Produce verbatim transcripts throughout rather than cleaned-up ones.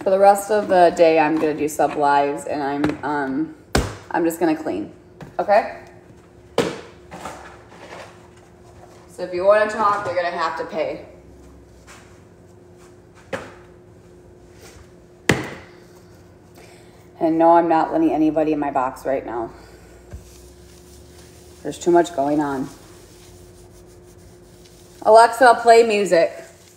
For the rest of the day, I'm gonna do sub lives, and I'm um, I'm just gonna clean. Okay. So if you want to talk, you're gonna have to pay. And no, I'm not letting anybody in my box right now. There's too much going on. Alexa, play music.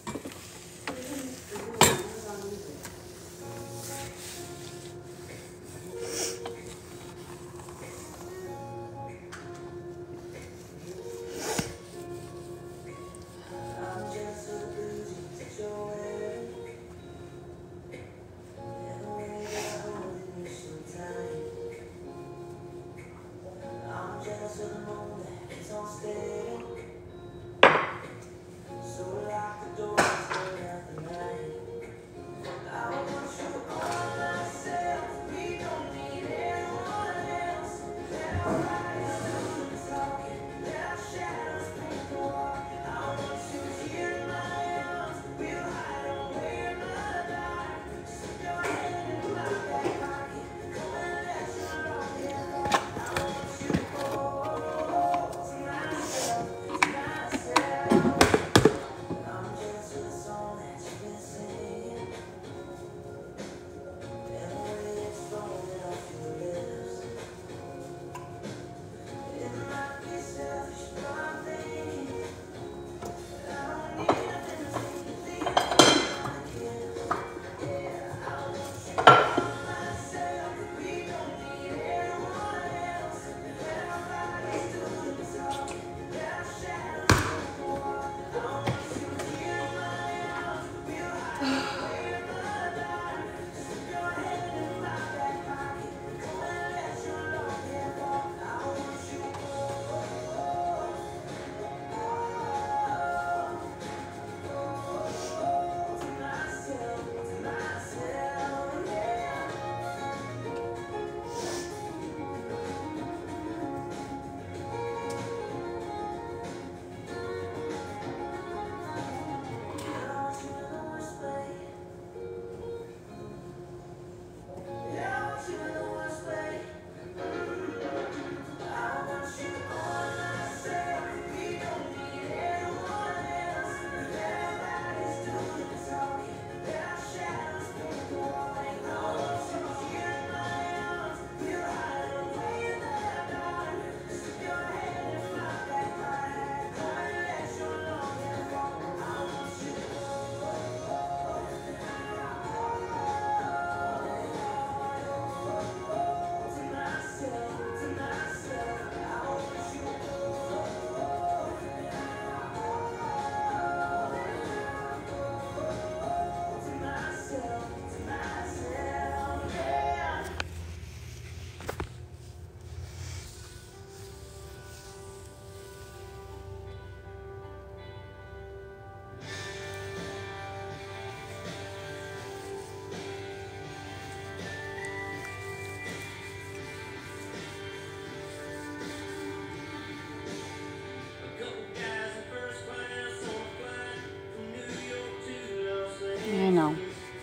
I know.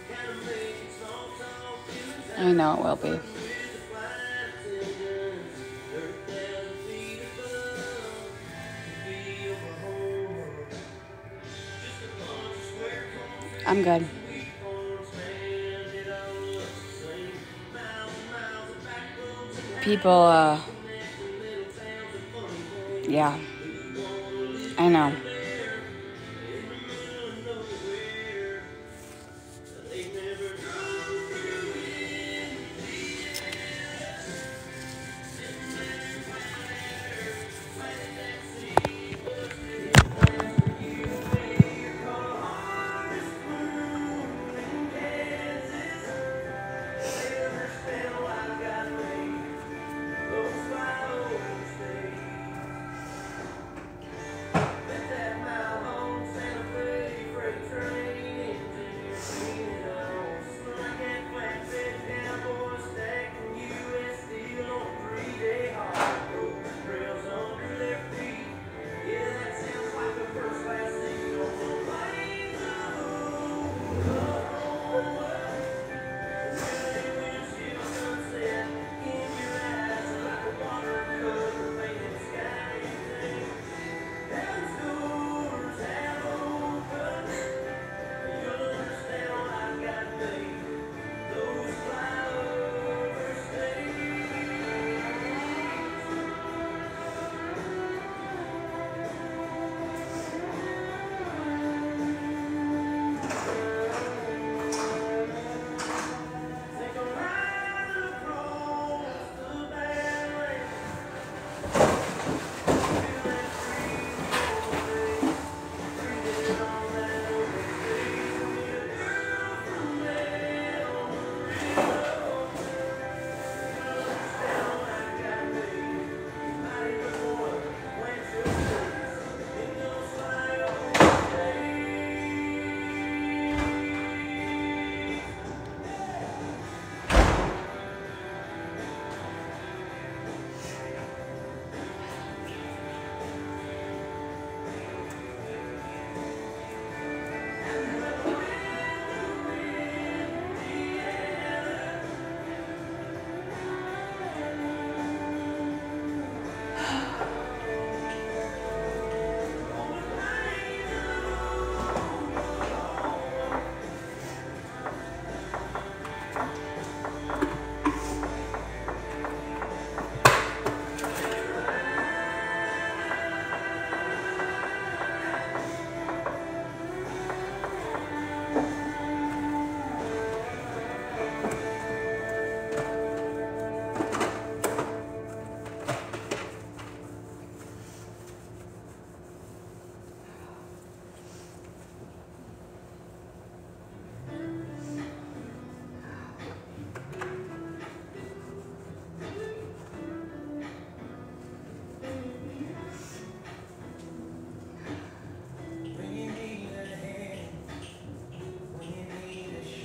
I know it will be. I'm good. People, uh, yeah, I know.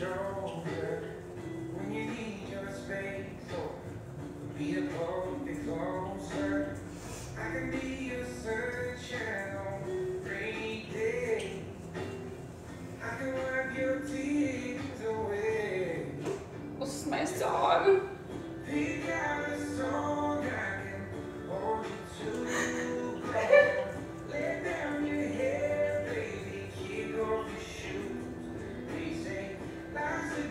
shoulder when you need your space. So be a bit closer. I can be your sunshine on a rainy day. I can wipe your tears away. Das ist mein Song. Pick out a song I can hold you to. Let down your hair, baby, kick off your shoes. They say life's a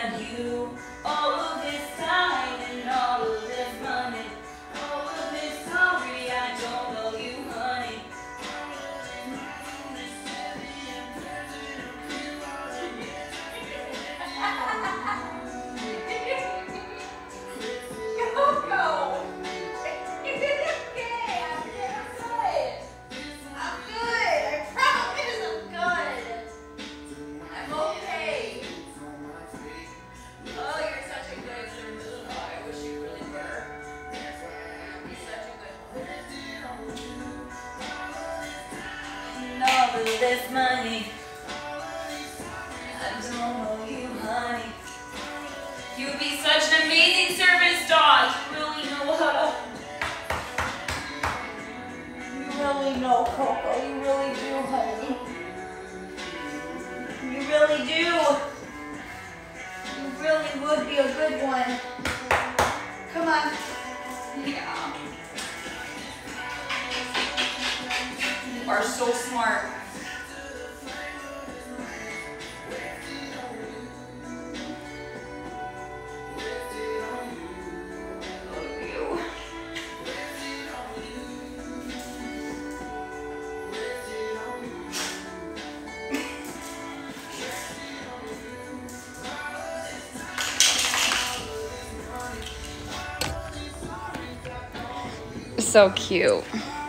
had you all of this time and all of this money. All of this sorry, I don't know you, honey. Go, go. It's okay. I'm good. I'm good. I promise I'm good. I'm okay. Oh, you're such a good servant. Oh, I wish you really were. You're such a good one. And all of this money. I don't know you, honey. You'd be such an amazing service dog. You really know how to. You really know, Coco. You really do, honey. You really do. You really would be a good one. Come on. Yeah. You are so smart. So cute.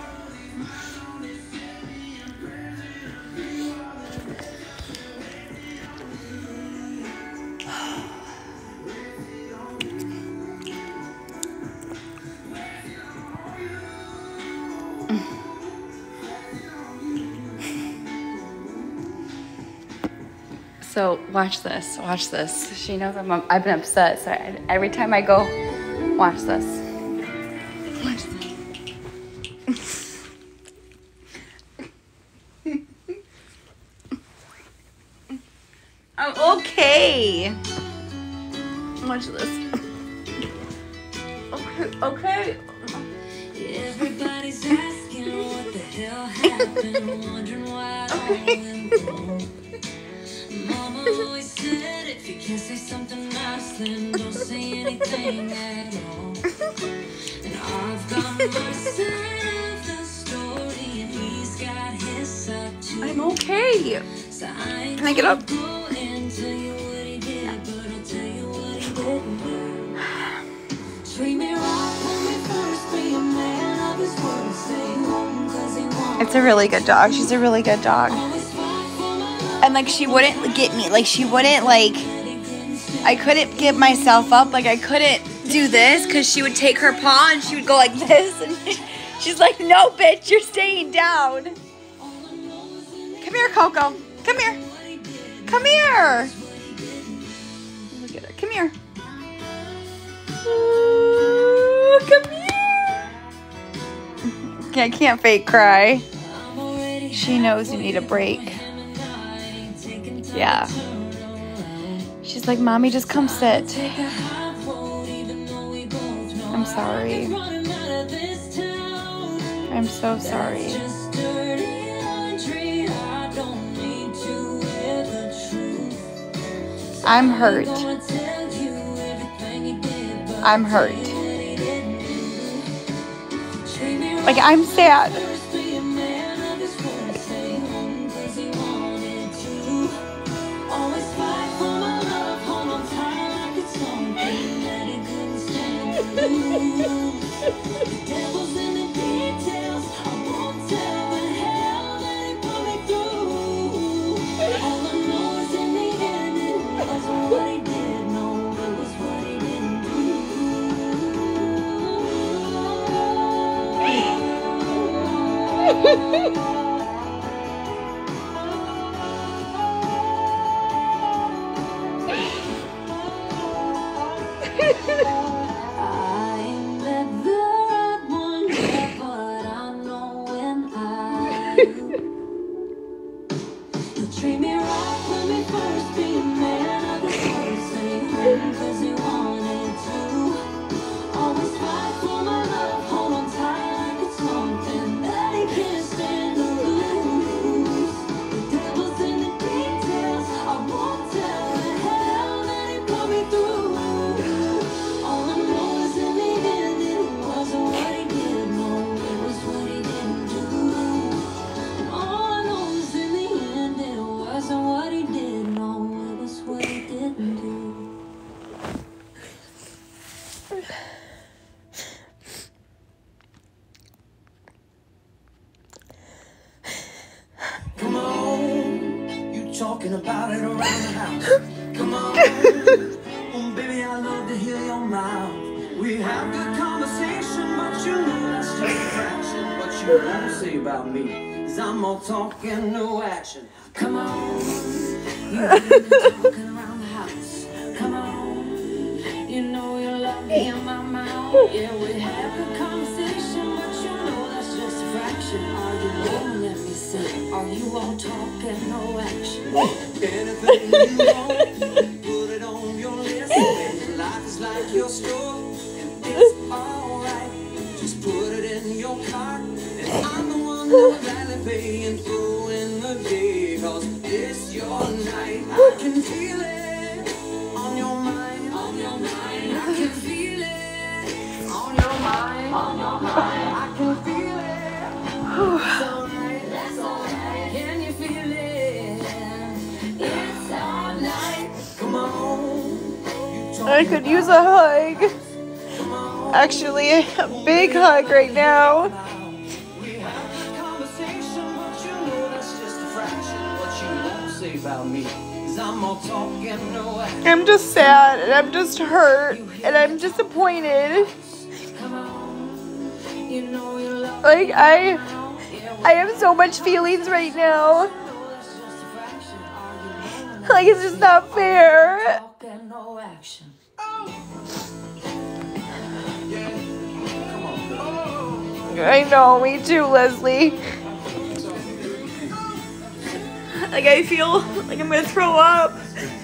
So watch this, watch this. She knows I'm, I've been upset, so I, every time I go, watch this. Watch this. I'm okay. Watch this. Okay, okay. Everybody's asking what the hell happened, wondering why I went wrong. Mama always said if you can't say something nice, then don't say anything at all. And I've got my side of the story, and he's got his side too. I'm okay. So I ain't Can I get up? gonna go and tell you what he did, but I'll tell you what he didn't do. Treat me right when we first be a man of his word. Stay home 'cause he won't. It's a really good dog. She's a really good dog. And like she wouldn't get me. Like she wouldn't like, I couldn't give myself up. Like I couldn't do this because she would take her paw and she would go like this. And she's like, no, bitch, you're staying down. Come here, Coco. Come here. Come here. Look at her. Come here. Ooh, come here. Okay, I can't fake cry. She knows you need a break. Yeah. She's like, Mommy, just come sit. I'm sorry. I'm so sorry. I'm hurt. I'm hurt. Like, I'm sad. Come on. Oh, baby, I love to hear your mouth. We have good conversation, but you know that's just a fraction. What you won't say about me is I'm more talking, no action. Come on. You've been talking around the house. Come on. You know you love me in my mouth. Yeah, we have good conversation, but you know that's just a fraction. Are you won't let me say? Are you all talking, no action? Anything you want, put it on your list. Baby, life is like your store, and it's alright. Just put it in your cart, and I'm the one that will gladly pay and throw in the day. Cause it's your night. I can feel it on your mind, on your mind. I can feel it on your mind, on your mind. I can feel it. It's alright, that's alright. Can you feel it? It's all night. Come on. I could use a hug. Actually, a big hug right now. We have a conversation, but you know that's just a fraction. What you won't say about me is I'm more talking, no action. I'm just sad and I'm just hurt and I'm disappointed. Come on. You know you love Like I I have so much feelings right now. that's just a fraction. Are you Like it's just not fair. talking, no action? I know, me too, Leslie. Like I feel like I'm gonna throw up.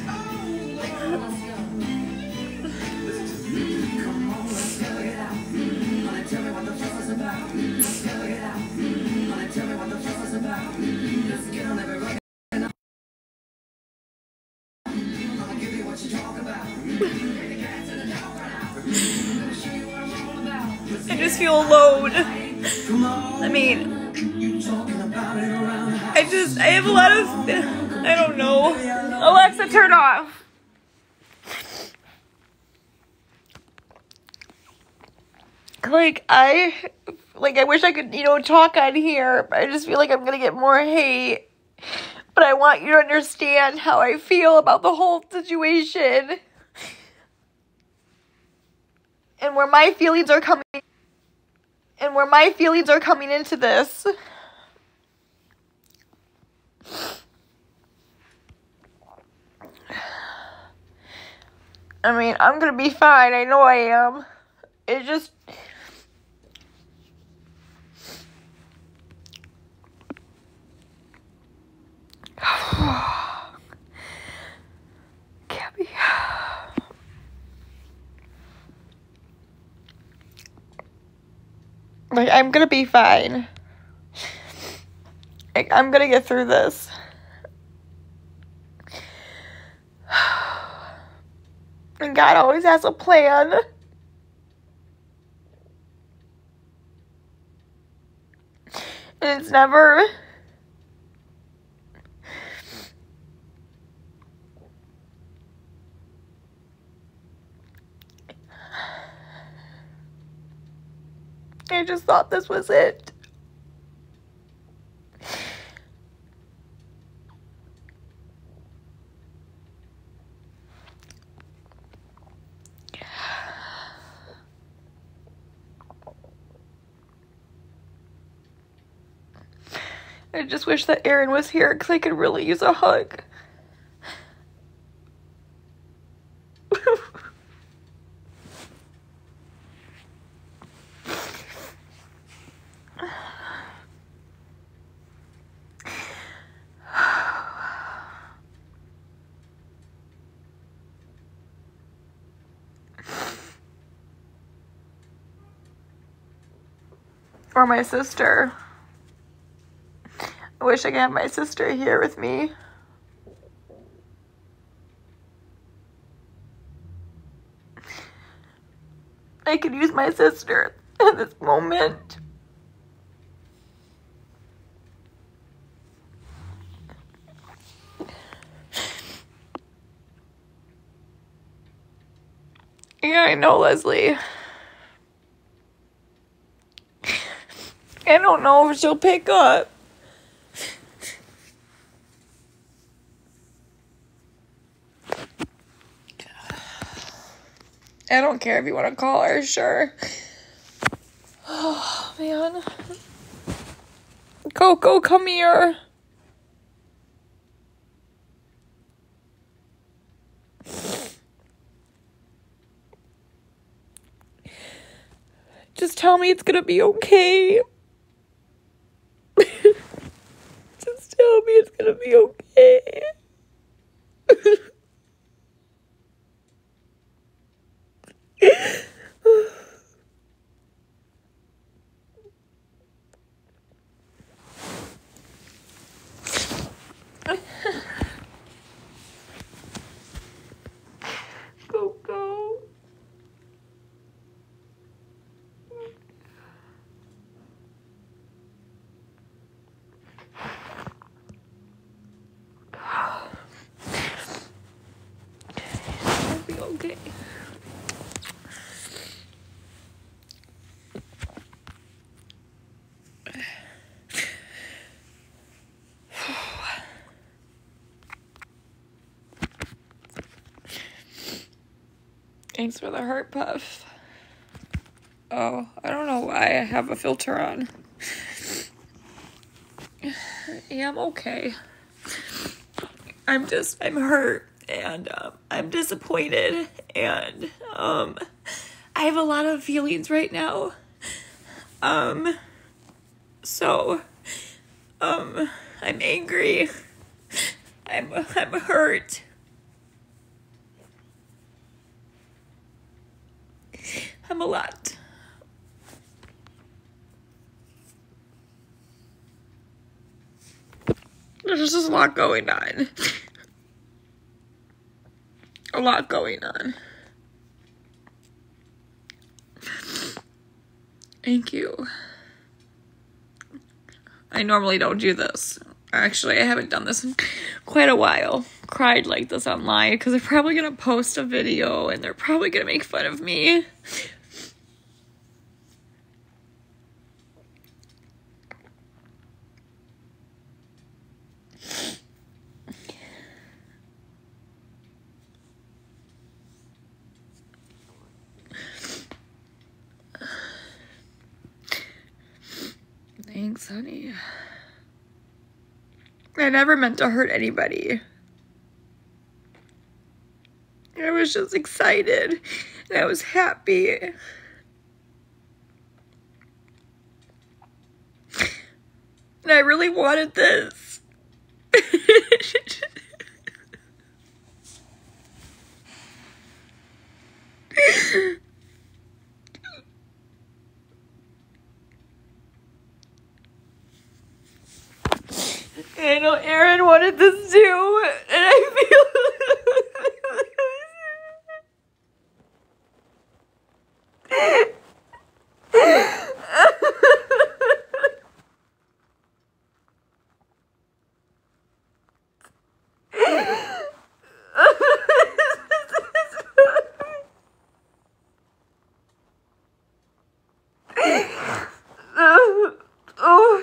I just feel alone. I mean, I just, I have a lot of, I don't know. Alexa, turn off. Like, I, like, I wish I could, you know, talk on here, but I just feel like I'm gonna get more hate. But I want you to understand how I feel about the whole situation. And where my feelings are coming, and where my feelings are coming into this. I mean, I'm gonna be fine. I know I am. It just... Gabby. Like, I'm gonna be fine. Like, I'm gonna get through this. And God always has a plan. And it's never... I just thought this was it. I just wish that Aaron was here because I could really use a hug. Or my sister. I wish I could have my sister here with me. I could use my sister at this moment. Yeah, I know, Leslie. I don't know if she'll pick up. I don't care if you want to call her, sure. Oh, man. Coco, come here. Just tell me it's gonna be okay. Just tell me it's gonna be okay. Go, go. It'll be okay. Thanks for the heart puff. Oh, I don't know why I have a filter on. Yeah, I'm okay. I'm just, I'm hurt, and um, I'm disappointed, and um, I have a lot of feelings right now. Um, so, um, I'm angry. I'm, I'm hurt. I'm a lot. There's just a lot going on. A lot going on. Thank you. I normally don't do this. Actually, I haven't done this in quite a while. Cried like this online because they're probably going to post a video and they're probably going to make fun of me. Thanks, honey. I never meant to hurt anybody. I was just excited and I was happy. And I really wanted this. I know Aaron wanted this too, and I feel oh.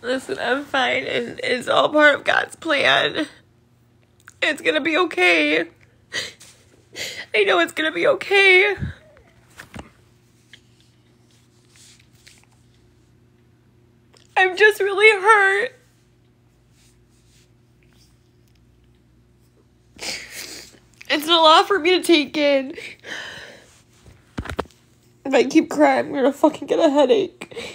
Listen, I'm fine, and it's all part of God's plan. It's gonna be okay. I know it's gonna be okay. I'm just really hurt. It's a lot for me to take in. If I keep crying, I'm gonna fucking get a headache.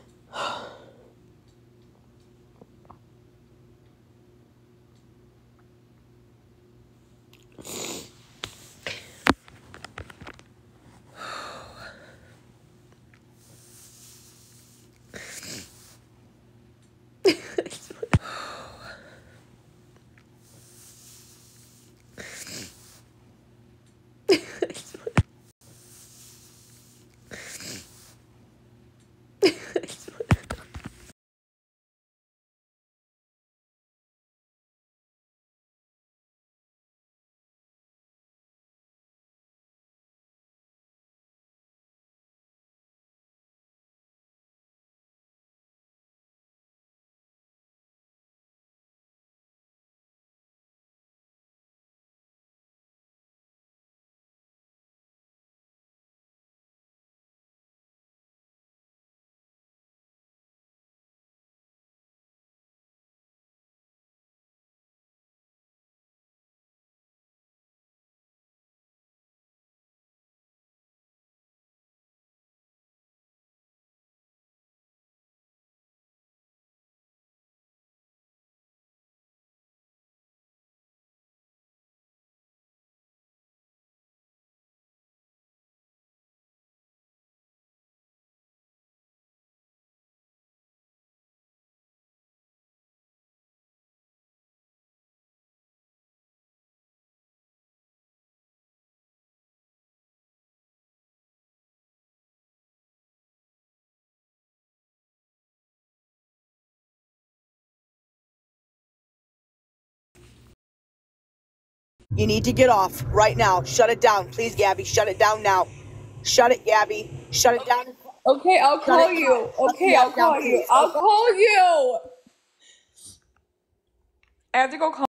You need to get off right now. Shut it down. Please, Gabby. Shut it down now. Shut it, Gabby. Shut it down. Okay, I'll Shut call it you. down. Shut Okay, the I'll app down, call you. please. I'll call you. I have to go call